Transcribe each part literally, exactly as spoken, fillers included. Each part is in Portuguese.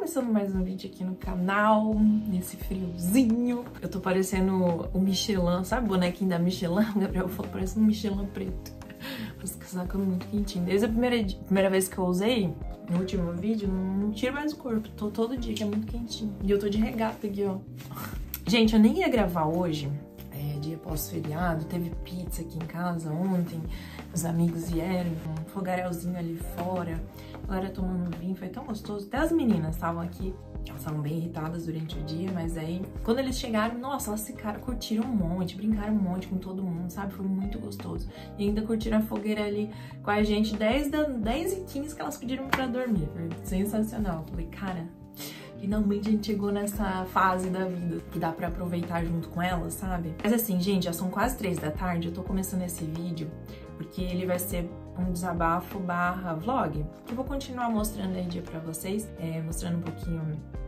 começando mais um vídeo aqui no canal, nesse friozinho. Eu tô parecendo o Michelin, sabe o bonequinho da Michelin? O Gabriel falou, parece um Michelin preto. Esse casaco é muito quentinho. Desde a primeira, primeira vez que eu usei, no último vídeo, não tiro mais o corpo. Tô todo dia, que é muito quentinho. E eu tô de regata aqui, ó. Gente, eu nem ia gravar hoje, é, dia pós-feriado. Teve pizza aqui em casa ontem. Os amigos vieram, um fogarelzinho ali fora. A galera tomando vinho, foi tão gostoso. Até as meninas estavam aqui. Elas estavam bem irritadas durante o dia, mas aí, quando eles chegaram, nossa, elas ficaram, curtiram um monte, brincaram um monte com todo mundo, sabe? Foi muito gostoso. E ainda curtiram a fogueira ali com a gente, dez e quinze que elas pediram pra dormir. Foi sensacional. Falei, cara, finalmente a gente chegou nessa fase da vida que dá pra aproveitar junto com elas, sabe? Mas assim, gente, já são quase três da tarde, eu tô começando esse vídeo porque ele vai ser um desabafo barra vlog, que eu vou continuar mostrando aí dia pra vocês, é, mostrando um pouquinho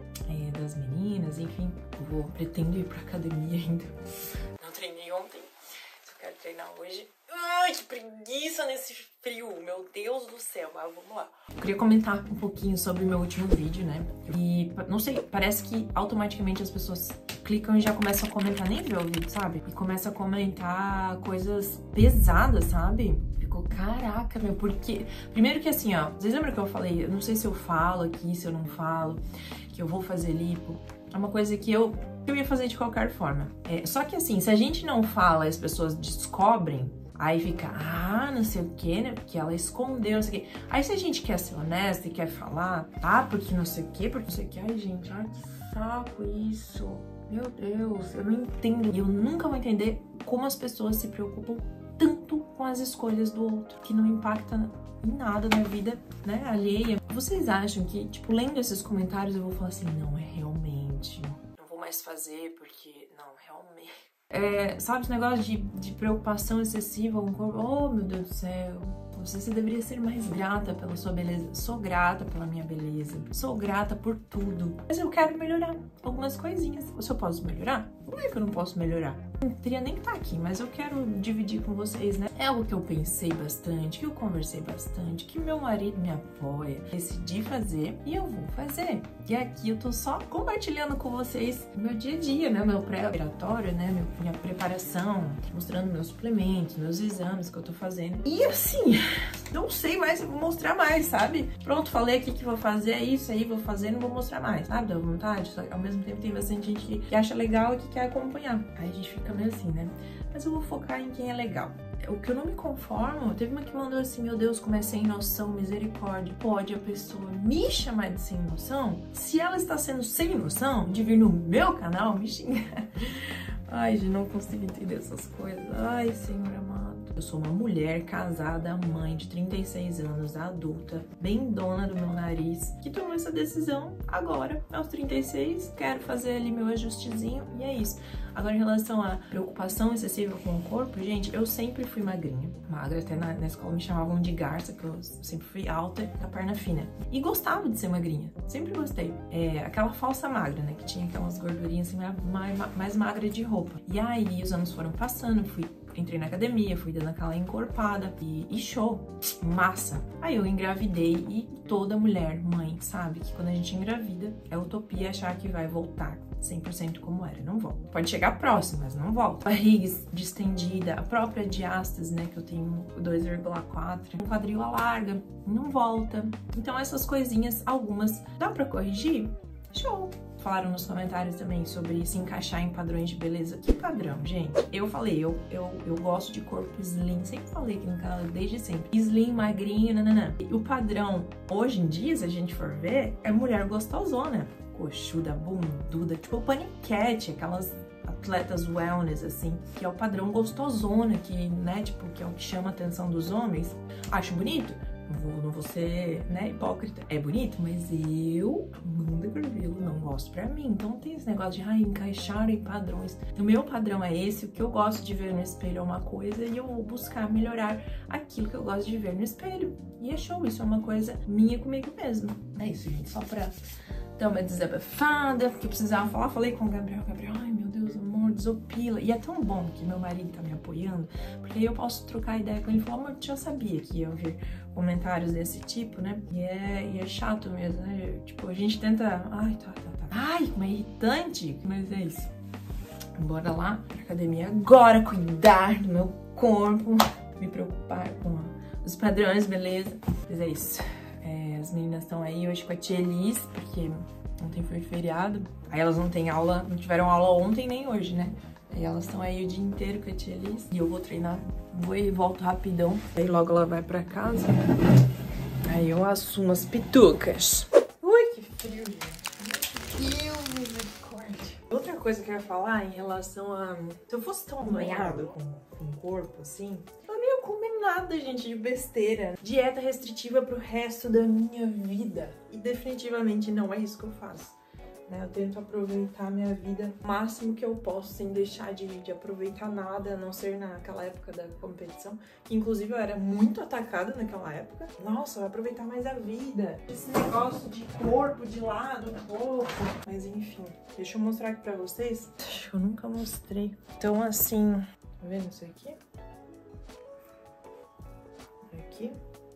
é, das meninas, enfim. Eu vou, pretendo ir pra academia ainda. Não treinei ontem, só quero treinar hoje. Ai, que preguiça nesse frio, meu Deus do céu, mas vamos lá. Eu queria comentar um pouquinho sobre o meu último vídeo, né? E, não sei, parece que automaticamente as pessoas clicam e já começam a comentar, nem ver o vídeo, sabe? E começam a comentar coisas pesadas, sabe? Ficou, caraca, meu, porque... Primeiro que assim, ó, vocês lembram que eu falei, eu não sei se eu falo aqui, se eu não falo, que eu vou fazer lipo. É uma coisa que eu, eu ia fazer de qualquer forma. É, só que assim, se a gente não fala e as pessoas descobrem, aí fica, ah, não sei o que, né? Porque ela escondeu, não sei o que. Aí se a gente quer ser honesta e quer falar, ah, porque não sei o que, porque não sei o que. Ai, gente, ai, que saco isso. Meu Deus, eu não entendo. E eu nunca vou entender como as pessoas se preocupam tanto com as escolhas do outro, que não impacta em nada na vida, né, alheia. Vocês acham que, tipo, lendo esses comentários eu vou falar assim, não, é realmente, não vou mais fazer porque, não, realmente... É, sabe, esse negócio de, de preocupação excessiva com o corpo, oh, meu Deus do céu, você, você deveria ser mais grata pela sua beleza. Sou grata pela minha beleza, sou grata por tudo, mas eu quero melhorar algumas coisinhas. Se eu posso melhorar? Não é que eu não posso melhorar. Não teria nem que estar aqui, mas eu quero dividir com vocês, né? É algo que eu pensei bastante, que eu conversei bastante, que meu marido me apoia, decidi fazer e eu vou fazer. E aqui eu tô só compartilhando com vocês o meu dia a dia, né? Meu pré-operatório, né? Minha preparação, mostrando meus suplementos, meus exames que eu tô fazendo. E assim, não sei mais se eu vou mostrar mais, sabe? Pronto, falei aqui que vou fazer isso aí, vou fazer, não vou mostrar mais, sabe? Dá vontade, só que ao mesmo tempo tem bastante gente que, que acha legal e que quer acompanhar. Aí a gente fica meio assim, né? Mas eu vou focar em quem é legal. O que eu não me conformo, teve uma que mandou assim, meu Deus, como é sem noção, misericórdia. Pode a pessoa me chamar de sem noção? Se ela está sendo sem noção de vir no meu canal me xingar. Ai, gente, não consigo entender essas coisas. Ai, Senhor amado. Eu sou uma mulher casada, mãe de trinta e seis anos, adulta, bem dona do meu nariz, que tomou essa decisão agora, aos trinta e seis. Quero fazer ali meu ajustezinho e é isso. Agora, em relação à preocupação excessiva com o corpo, gente, eu sempre fui magrinha. Magra, até na, na escola me chamavam de garça, porque eu sempre fui alta e com a perna fina. E gostava de ser magrinha, sempre gostei. É, aquela falsa magra, né, que tinha aquelas gordurinhas assim, mais, mais magra de roupa. E aí, os anos foram passando, fui... Entrei na academia, fui dando aquela encorpada e, e show, massa. Aí eu engravidei e toda mulher, mãe, sabe que quando a gente engravida, é utopia achar que vai voltar cem por cento como era, não volta. Pode chegar próximo, mas não volta. Barriga distendida, a própria diástase, né, que eu tenho dois vírgula quatro, um quadril alarga, não volta. Então essas coisinhas, algumas dá pra corrigir? Show! Falaram nos comentários também sobre se encaixar em padrões de beleza. Que padrão, gente? Eu falei, eu, eu, eu gosto de corpo slim. Sempre falei aqui no canal, desde sempre. Slim, magrinho, nananã. E o padrão, hoje em dia, se a gente for ver, é mulher gostosona. Coxuda, bunduda, tipo paniquete, aquelas atletas wellness, assim, que é o padrão gostosona, que, né, tipo, que é o que chama a atenção dos homens. Acho bonito? Não vou, não vou ser, né, hipócrita. É bonito, mas eu, Amanda Gravilo, não gosto pra mim. Então tem esse negócio de, ai, encaixar em padrões. O meu padrão é esse, o que eu gosto de ver no espelho é uma coisa e eu vou buscar melhorar aquilo que eu gosto de ver no espelho. E é show, isso é uma coisa minha comigo mesma. É isso, gente, só pra dar uma desabafada, porque eu precisava falar. Falei com o Gabriel, Gabriel, ai, meu Deus, amor, desopila. E é tão bom que meu marido tá me apoiando, porque aí eu posso trocar ideia com ele e falar, amor, eu sabia que ia ouvir comentários desse tipo, né? E é, e é chato mesmo, né? Tipo, a gente tenta... Ai, tá, tá, tá. Ai, como é irritante. Mas é isso. Bora lá pra academia agora, cuidar do meu corpo, me preocupar com os padrões, beleza? Mas é isso. É, as meninas estão aí hoje com a tia Elis, porque ontem foi feriado. Aí elas não têm aula, não tiveram aula ontem nem hoje, né? Aí elas estão aí o dia inteiro com a tia Elis. E eu vou treinar, vou e volto rapidão. Aí logo ela vai pra casa. Aí eu assumo as pitucas. Ui, que frio, gente. Deus, misericórdia. Outra coisa que eu ia falar em relação a... Se eu fosse tão banhado com, com o corpo, assim... Eu não ia comer nada, gente, de besteira. Dieta restritiva pro resto da minha vida. E definitivamente não é isso que eu faço. Né? Eu tento aproveitar a minha vida o máximo que eu posso, sem deixar de, de aproveitar nada, a não ser naquela época da competição. Que, inclusive, eu era muito atacada naquela época. Nossa, vai aproveitar mais a vida. Esse negócio de corpo, de lado, corpo. Mas, enfim, deixa eu mostrar aqui pra vocês. Acho que eu nunca mostrei. Então, assim, tá vendo isso aqui? Aqui.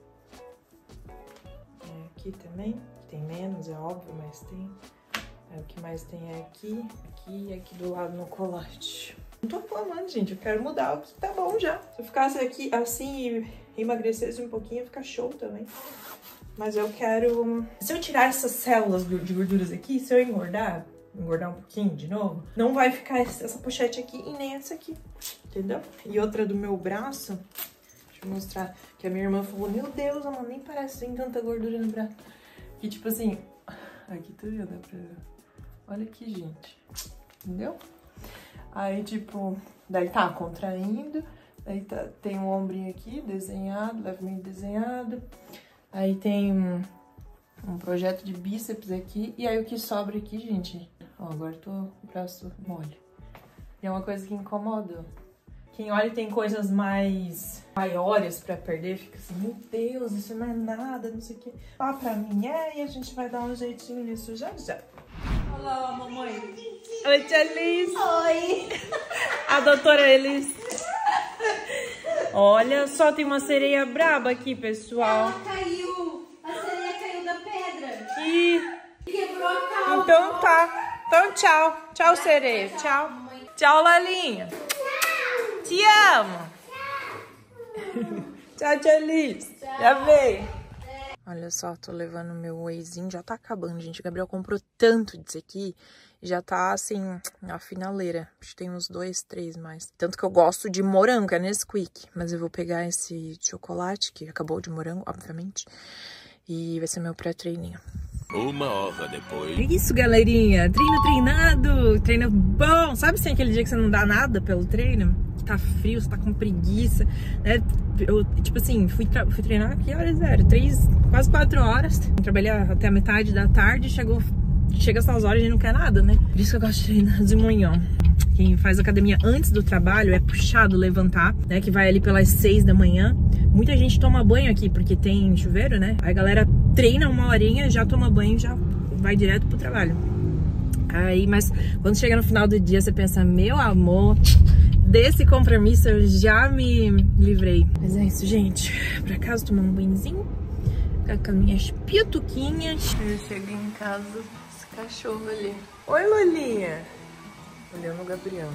É aqui também. Tem menos, é óbvio, mas tem... O que mais tem é aqui, aqui e aqui do lado no colate. Não tô reclamando, gente. Eu quero mudar o que tá bom já. Se eu ficasse aqui assim e emagrecesse um pouquinho, ia ficar show também. Mas eu quero... Se eu tirar essas células de gorduras aqui, se eu engordar, engordar um pouquinho de novo, não vai ficar essa pochete aqui e nem essa aqui. Entendeu? E outra do meu braço, deixa eu mostrar, que a minha irmã falou, meu Deus, amor, nem parece que tem tanta gordura no braço. Que tipo assim, aqui tá vendo? Dá pra ver. Olha aqui, gente. Entendeu? Aí, tipo, daí tá contraindo. Daí tá, tem um ombrinho aqui desenhado, levemente desenhado. Aí tem um, um projeto de bíceps aqui. E aí o que sobra aqui, gente... Ó, agora tô com o braço mole. E é uma coisa que incomoda. Quem olha e tem coisas mais maiores pra perder, fica assim, meu Deus, isso não é nada, não sei o que. Ah, pra mim é, e a gente vai dar um jeitinho nisso já já. Olá, mamãe. Oi, tia Elis. Oi. A doutora Elis. Olha só, tem uma sereia braba aqui, pessoal. Ela caiu. A sereia caiu da pedra. E... quebrou a calça. Então tá. Então tchau. Tchau, sereia. Tchau. Tchau, Lalinha. Te amo. Tchau, tia Elis. Já veio. Olha só, tô levando meu wheyzinho, já tá acabando, gente. O Gabriel comprou tanto disso aqui, já tá, assim, na finaleira. Acho que tem uns dois, três mais. Tanto que eu gosto de morango, é Nesquik. Mas eu vou pegar esse chocolate, que acabou de morango, obviamente. E vai ser meu pré-treininho. Uma hora depois. É isso, galerinha. Treino treinado, treino bom. Sabe assim, aquele dia que você não dá nada pelo treino? Que tá frio, você tá com preguiça, né? Eu, tipo assim, fui, fui treinar, que horas era? Três, quase quatro horas. Trabalhei até a metade da tarde, chegou, chega essas horas e a gente não quer nada, né? Por isso que eu gosto de treinar de manhã. Quem faz academia antes do trabalho é puxado levantar, né? Que vai ali pelas seis da manhã. Muita gente toma banho aqui, porque tem chuveiro, né? Aí a galera treina uma horinha, já toma banho, já vai direto pro trabalho. Aí, mas quando chega no final do dia, você pensa, meu amor, desse compromisso eu já me livrei. Mas é isso, gente. Pra casa, tomar um banhozinho, ficar com as minhas pituquinhas. Eu cheguei em casa, esse cachorro ali. Oi, Lolinha. Olhando o Gabriel.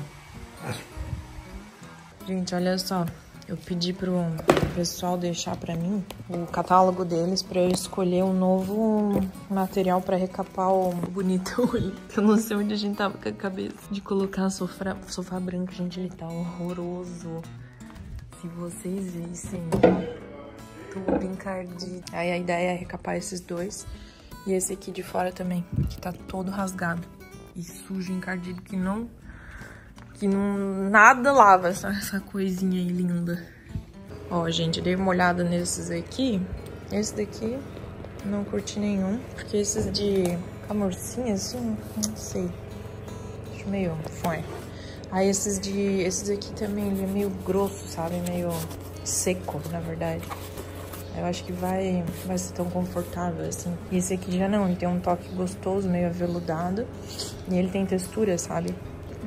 Gente, olha só. Eu pedi pro pessoal deixar pra mim o catálogo deles pra eu escolher um novo material pra recapar o bonitão ali. Eu não sei onde a gente tava com a cabeça de colocar sofá, sofá branco. Gente, ele tá horroroso. Se vocês vissem, tudo encardido. Aí a ideia é recapar esses dois. E esse aqui de fora também, que tá todo rasgado. E sujo, encardido, que não... Que não, nada lava essa, essa coisinha aí linda. Ó, gente, dei uma olhada nesses aqui. Esse daqui não curti nenhum. Porque esses de camurcinha, assim, não sei. Acho meio foi. Aí esses de... Esses aqui também, ele é meio grosso, sabe? Meio seco, na verdade. Eu acho que vai, vai ser tão confortável, assim. E esse aqui já não, ele tem um toque gostoso, meio aveludado. E ele tem textura, sabe?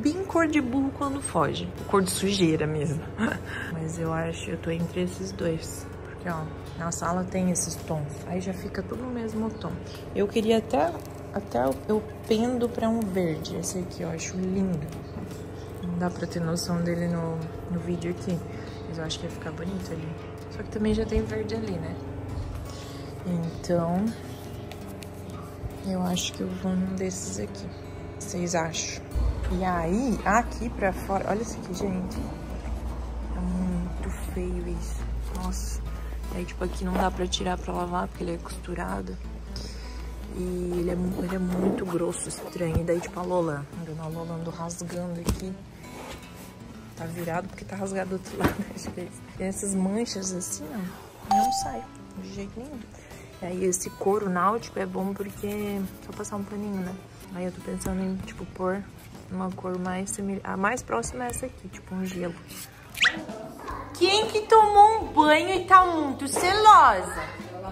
bem cor de burro quando foge. Cor de sujeira mesmo. Mas eu acho, eu tô entre esses dois. Porque, ó, na sala tem esses tons. Aí já fica tudo no mesmo tom. Eu queria até, até eu pendo pra um verde. Esse aqui eu acho lindo. Não dá pra ter noção dele no, no vídeo aqui. Mas eu acho que vai ficar bonito ali. Só que também já tem verde ali, né? Então, eu acho que eu vou num desses aqui. Vocês acham? E aí, aqui pra fora... Olha isso aqui, gente. É muito feio isso. Nossa. Aí, tipo, aqui não dá pra tirar pra lavar, porque ele é costurado. E ele é, ele é muito grosso, estranho. E daí, tipo, a Lola... A Lola andou rasgando aqui. Tá virado porque tá rasgado do outro lado. Acho que é isso. E essas manchas assim, ó, não sai de jeito nenhum. E aí esse couro náutico é bom porque é só passar um paninho, né? Aí eu tô pensando em, tipo, pôr uma cor mais semelhante. A mais próxima é essa aqui, tipo um gelo. Quem que tomou um banho e tá muito celosa?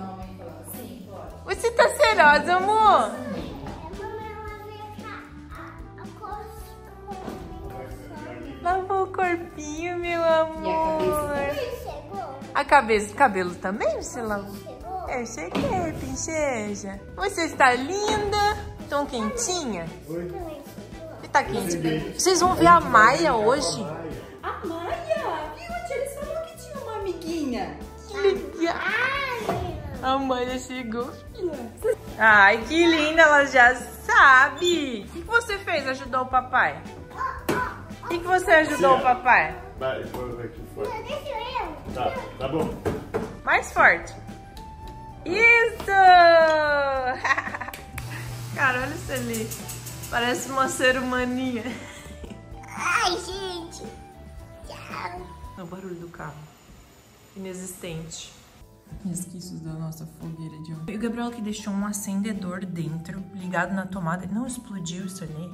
Você tá celosa, amor? Lavou o corpinho, meu amor. A cabeça, o cabelo também você lavou? Eu cheguei, princesa. Você está linda. Tão quentinha? Você tá quente? Vocês vão ver a Maia hoje? A Maia? Viu? Eles falaram que tinha uma amiguinha. Que legal. A Maia chegou, filha. Ai, que linda, ela já sabe. O que você fez? Ajudou o papai? O que você ajudou o papai? Vai, foi aqui fora. Deixa eu. Tá, tá bom. Mais forte. Isso! Cara, olha isso ali. Parece uma ser humaninha. Ai, gente. Tchau. É o barulho do carro. Inexistente. Resquícios da nossa fogueira de ontem. E o Gabriel que deixou um acendedor dentro, ligado na tomada. Não explodiu isso ali.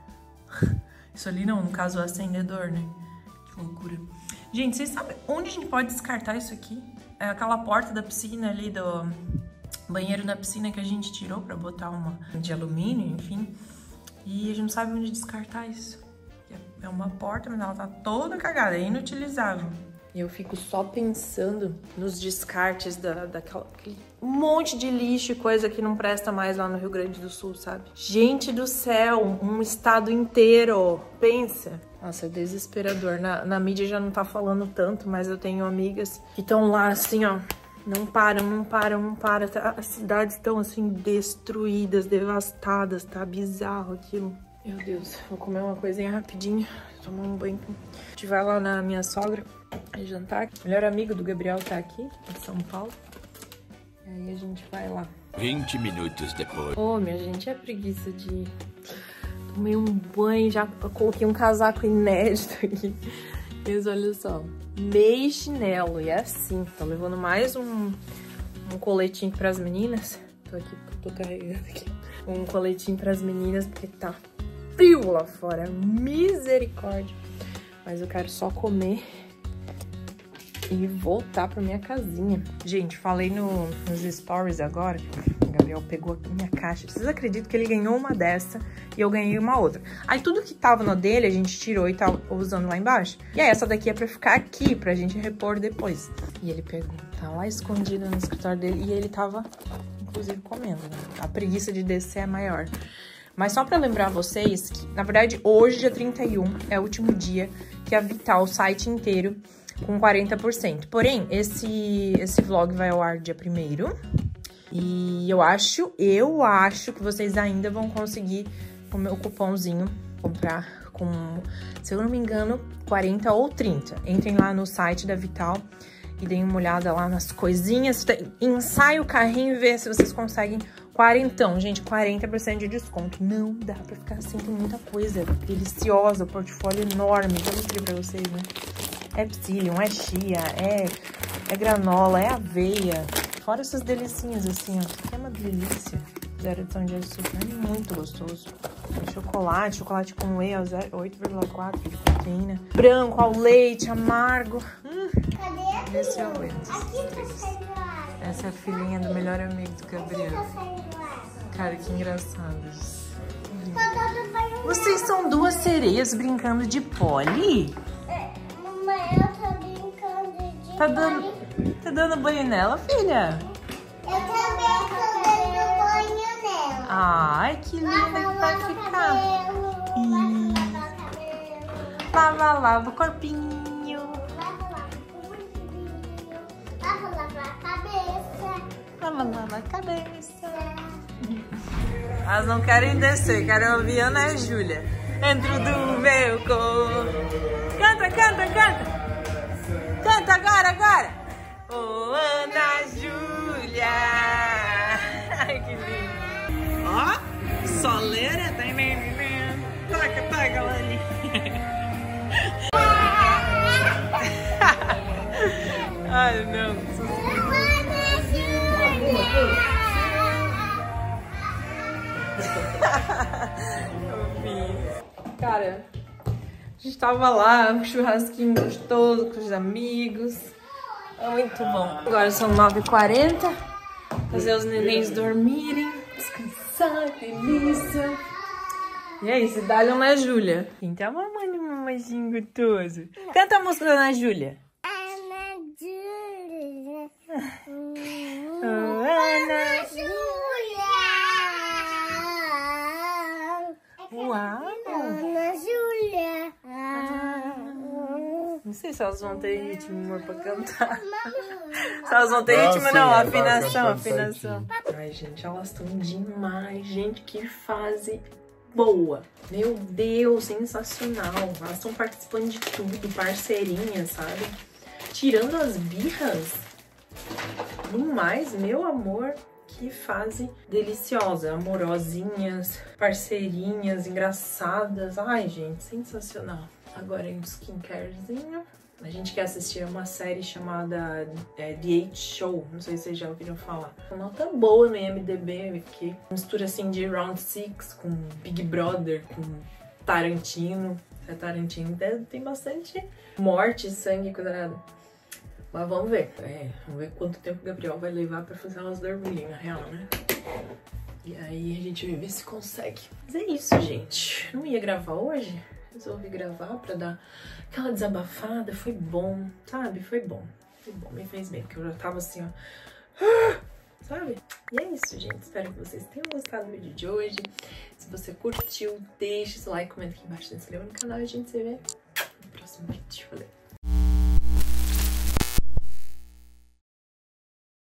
Isso ali não, no caso o acendedor, né? Que loucura. Gente, vocês sabem onde a gente pode descartar isso aqui? É aquela porta da piscina ali, do banheiro da piscina que a gente tirou pra botar uma de alumínio, enfim. E a gente não sabe onde descartar isso. É uma porta, mas ela tá toda cagada, é inutilizável. E eu fico só pensando nos descartes da, daquela... Um monte de lixo e coisa que não presta mais lá no Rio Grande do Sul, sabe? Gente do céu, um estado inteiro, pensa. Nossa, é desesperador. Na, na mídia já não tá falando tanto, mas eu tenho amigas que estão lá assim, ó. Não param, não param, não param. As cidades estão assim, destruídas, devastadas, tá bizarro aquilo. Meu Deus, vou comer uma coisinha rapidinho, tomar um banho. A gente vai lá na minha sogra jantar. O melhor amigo do Gabriel tá aqui, em São Paulo. E aí a gente vai lá. vinte minutos depois. Ô, oh, minha gente, é preguiça de... Tomei um banho, já coloquei um casaco inédito aqui. Mas olha só, meio chinelo. E é assim, tô levando mais um, um coletinho pras meninas. Tô aqui, tô carregando aqui. Um coletinho pras meninas, porque tá frio lá fora. Misericórdia. Mas eu quero só comer e voltar pra minha casinha. Gente, falei no, nos stories agora, o Gabriel pegou aqui minha caixa. Vocês acreditam que ele ganhou uma dessa e eu ganhei uma outra? Aí tudo que tava no dele a gente tirou e tá usando lá embaixo. E aí essa daqui é pra ficar aqui, pra gente repor depois. E ele pegou, tá lá escondida no escritório dele e ele tava, inclusive, comendo, né? A preguiça de descer é maior. Mas só pra lembrar vocês que, na verdade, hoje, dia trinta e um, é o último dia que a Vital, o site inteiro, com quarenta por cento. Porém, esse, esse vlog vai ao ar dia primeiro. E eu acho, eu acho que vocês ainda vão conseguir o meu cupomzinho comprar com, se eu não me engano, quarenta ou trinta. Entrem lá no site da Vital e deem uma olhada lá nas coisinhas. Ensaie o carrinho e vê se vocês conseguem quarentão. Gente, quarenta por cento de desconto. Não dá pra ficar assim, tem muita coisa deliciosa, portfólio enorme. Já mostrei pra vocês, né? É psyllium, é chia, é, é granola, é aveia. Fora essas delicinhas assim, ó. Isso aqui é uma delícia. Zero adição de açúcar, é muito gostoso. É chocolate, chocolate com whey, oito vírgula quatro de proteína. Branco, ao leite, amargo. Hum, Cadê? esse é o leite. Aqui tá saindo ar. Essa é a filhinha do melhor amigo do Aqui Gabriel. tá saindo ar. Cara, que engraçadas. Vocês são duas sereias brincando de pole? Mamãe, eu tô brincando de Tá dando, tá dando banho nela, filha? Eu também tô dando banho nela. Ai, que linda que vai ficar. Cabelo, Lava, lava o corpinho. lava, lava o bumbinho, lava, lava a cabeça. Lava, lava a cabeça. Elas não querem descer, querem ouvir Ana e Júlia. Dentro do meu corpo. Canta, canta, canta. Canta agora, agora. Ô, Ana Júlia. Ai, que lindo. Ó, soleira. Taca, taca, Lani. Ai, não. Cara, a gente tava lá, um churrasquinho gostoso com os amigos. É muito bom. Agora são nove e quarenta. Fazer os nenéns dormirem. Descansar, delícia. E é isso, dá-lhe uma Júlia. Então, a mamãe e o mamãezinho gostoso. Canta a música da Ana Júlia. Ana Júlia. Oh, Ana Júlia. Uau! Ana Júlia. Não sei se elas vão ter ritmo, amor, pra cantar. Se elas vão ter ritmo, sim, não. ela tá Afinação, cantando afinação. Ai, gente, elas estão demais. Gente, que fase boa. Meu Deus, sensacional. Elas estão participando de tudo, parceirinhas, sabe? Tirando as birras. No mais, meu amor, que fase deliciosa. Amorosinhas, parceirinhas, engraçadas. Ai, gente, sensacional. Agora em um skincarezinho. A gente quer assistir uma série chamada é, The Eight Show. Não sei se vocês já ouviram falar. Uma nota boa no I M D B aqui. Mistura assim de Round Six com Big Brother, com Tarantino. É Tarantino, tem bastante morte, sangue, cuidado. Mas vamos ver. É, vamos ver quanto tempo o Gabriel vai levar pra fazer elas dormirem, na real, né? E aí a gente vai ver se consegue. Mas é isso, gente. Não ia gravar hoje. Resolvi gravar pra dar aquela desabafada. Foi bom, sabe? Foi bom. Foi bom, me fez bem. Porque eu já tava assim, ó. Sabe? E é isso, gente. Espero que vocês tenham gostado do vídeo de hoje. Se você curtiu, deixa seu like, comenta aqui embaixo, se inscreva no canal e a gente se vê no próximo vídeo. Valeu!